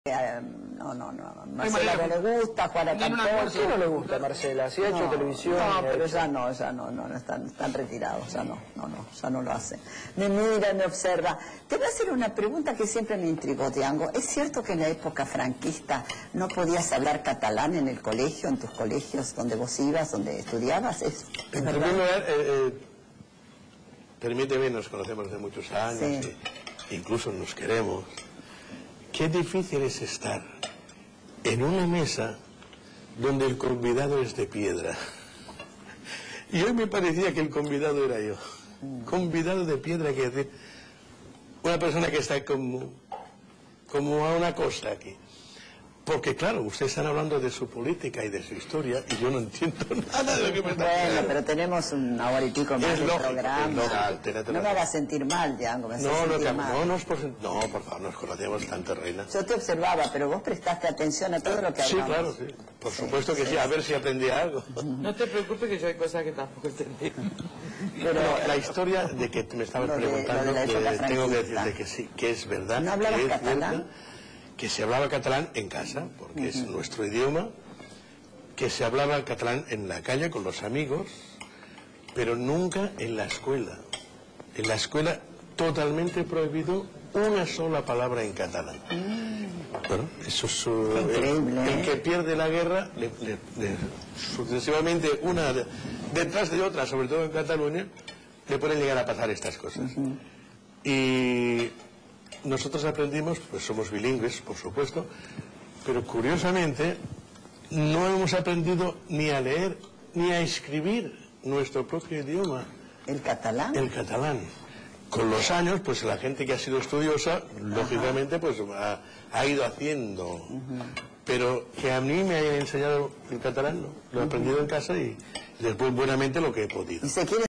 Marcela no le gusta, Juana tampoco. ¿Qué no le gusta a Marcela? Si ha hecho televisión... No, pero ya no, están retirados, ya no lo hace. Me mira, me observa. Te voy a hacer una pregunta que siempre me intrigó, Django. ¿Es cierto que en la época franquista no podías hablar catalán en el colegio, en tus colegios donde vos ibas, donde estudiabas? ¿Es en verdad? primer lugar, permíteme, nos conocemos desde muchos años, Sí. Incluso nos queremos. Qué difícil es estar en una mesa donde el convidado es de piedra. Y hoy me parecía que el convidado era yo. Convidado de piedra, quiere decir, una persona que está como a una cosa aquí. Porque claro, ustedes están hablando de su política y de su historia y yo no entiendo nada de lo que me está diciendo. Bueno, pero tenemos una hora y pico más de programa. No me hagas sentir mal, Django, No, por favor, nos conocemos tanto, Reina. Yo te observaba, pero vos prestaste atención a todo lo que hablamos. Sí, claro, sí. Por supuesto que sí, a ver si aprendí algo. No te preocupes que yo hay cosas que tampoco entendí. Pero la historia de que me estabas preguntando, tengo que decirte que sí, que es verdad. ¿No hablabas catalán? Que se hablaba catalán en casa, porque es nuestro idioma, que se hablaba catalán en la calle con los amigos, pero nunca en la escuela. En la escuela totalmente prohibido una sola palabra en catalán. Bueno, eso es increíble, el que pierde la guerra, sucesivamente una detrás de otra, sobre todo en Cataluña, le pueden llegar a pasar estas cosas. Y nosotros aprendimos, pues somos bilingües, por supuesto, pero curiosamente no hemos aprendido ni a leer ni a escribir nuestro propio idioma. ¿El catalán? El catalán. Con los años, pues la gente que ha sido estudiosa, lógicamente, pues ha ido haciendo. Pero que a mí me hayan enseñado el catalán, no. Lo he aprendido en casa y después buenamente lo que he podido.